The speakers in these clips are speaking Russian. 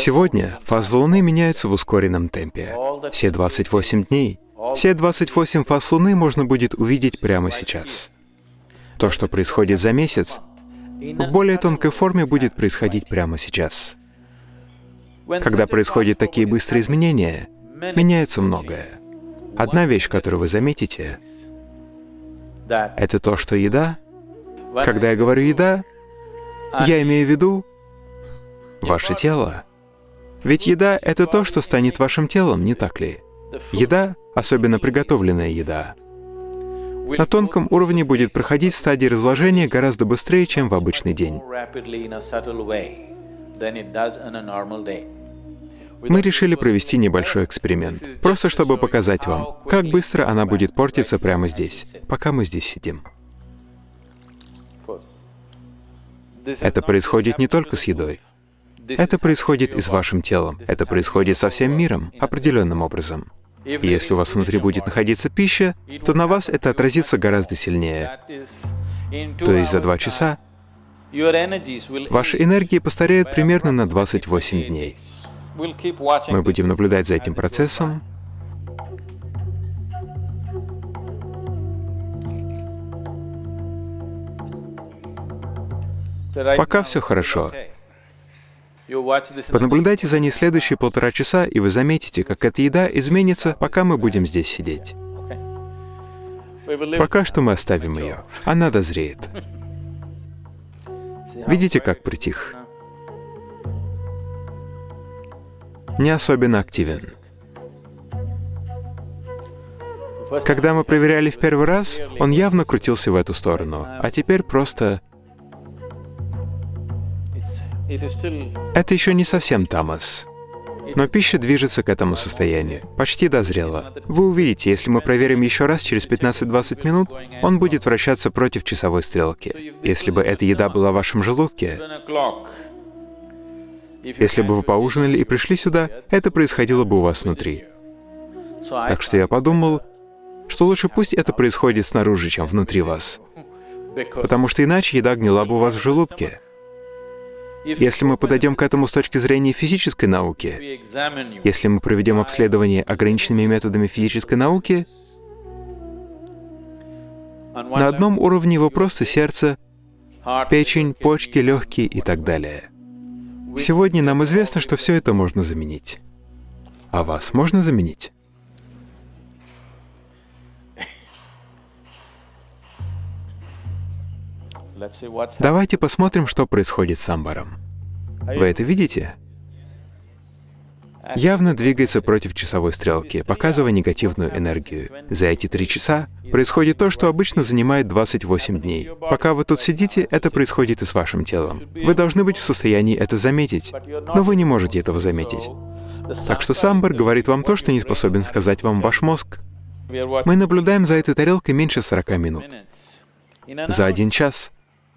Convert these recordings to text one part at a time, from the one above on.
Сегодня фазы Луны меняются в ускоренном темпе. Все 28 дней, все 28 фаз Луны можно будет увидеть прямо сейчас. То, что происходит за месяц, в более тонкой форме будет происходить прямо сейчас. Когда происходят такие быстрые изменения, меняется многое. Одна вещь, которую вы заметите, это то, что еда, когда я говорю «еда», я имею в виду ваше тело. Ведь еда — это то, что станет вашим телом, не так ли? Еда, особенно приготовленная еда, на тонком уровне будет проходить стадии разложения гораздо быстрее, чем в обычный день. Мы решили провести небольшой эксперимент, просто чтобы показать вам, как быстро она будет портиться прямо здесь, пока мы здесь сидим. Это происходит не только с едой. Это происходит и с вашим телом. Это происходит со всем миром, определенным образом. И если у вас внутри будет находиться пища, то на вас это отразится гораздо сильнее. То есть за 2 часа ваши энергии постареют примерно на 28 дней. Мы будем наблюдать за этим процессом. Пока все хорошо. Понаблюдайте за ней следующие 1,5 часа, и вы заметите, как эта еда изменится, пока мы будем здесь сидеть. Пока что мы оставим ее. Она дозреет. Видите, как притих? Не особенно активен. Когда мы проверяли в первый раз, он явно крутился в эту сторону, а теперь просто... Это еще не совсем тамос. Но пища движется к этому состоянию, почти дозрела. Вы увидите, если мы проверим еще раз через 15-20 минут, он будет вращаться против часовой стрелки. Если бы эта еда была в вашем желудке, если бы вы поужинали и пришли сюда, это происходило бы у вас внутри. Так что я подумал, что лучше пусть это происходит снаружи, чем внутри вас. Потому что иначе еда гнила бы у вас в желудке. Если мы подойдем к этому с точки зрения физической науки, если мы проведем обследование ограниченными методами физической науки, на одном уровне вы просто сердце, печень, почки, легкие и так далее. Сегодня нам известно, что все это можно заменить. А вас можно заменить? Давайте посмотрим, что происходит с амбаром. Вы это видите? Явно двигается против часовой стрелки, показывая негативную энергию. За эти 3 часа происходит то, что обычно занимает 28 дней. Пока вы тут сидите, это происходит и с вашим телом. Вы должны быть в состоянии это заметить, но вы не можете этого заметить. Так что самбар говорит вам то, что не способен сказать вам ваш мозг. Мы наблюдаем за этой тарелкой меньше 40 минут. За 1 час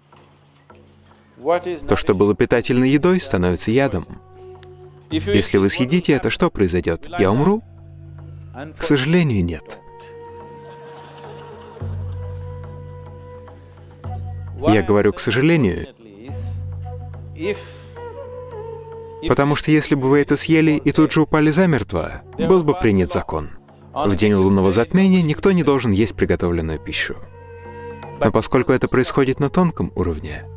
то, что было питательной едой, становится ядом. Если вы съедите это, что произойдет? Я умру? К сожалению, нет. Я говорю «к сожалению», потому что если бы вы это съели и тут же упали замертво, был бы принят закон. В день лунного затмения никто не должен есть приготовленную пищу. Но поскольку это происходит на тонком уровне,